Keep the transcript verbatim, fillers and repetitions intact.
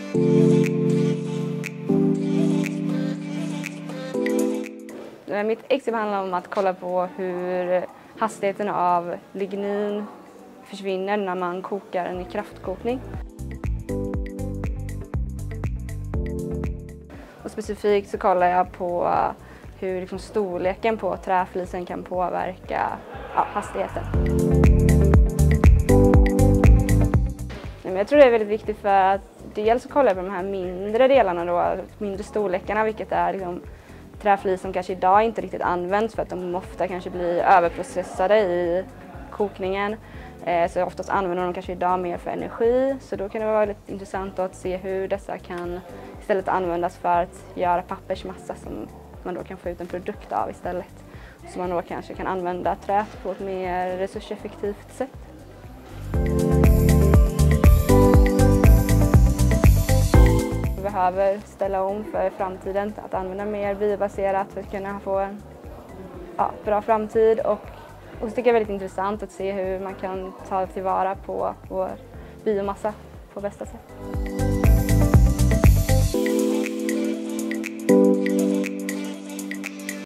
Mitt exem handlar om att kolla på hur hastigheten av lignin försvinner när man kokar en kraftkokning. Och specifikt så kollar jag på hur liksom storleken på träflisen kan påverka ja, hastigheten. Jag tror det är väldigt viktigt för att dels så kollar jag på de här mindre delarna, då, mindre storlekarna, vilket är liksom träflis som kanske idag inte riktigt används för att de ofta kanske blir överprocessade i kokningen. Så oftast använder de kanske idag mer för energi, så då kan det vara väldigt intressant att se hur dessa kan istället användas för att göra pappersmassa som man då kan få ut en produkt av istället. Så man då kanske kan använda träet på ett mer resurseffektivt sätt. Vi behöver ställa om för framtiden, att använda mer biobaserat för att kunna få en ja, bra framtid. Och, och så tycker jag det är väldigt intressant att se hur man kan ta tillvara på vår biomassa på bästa sätt.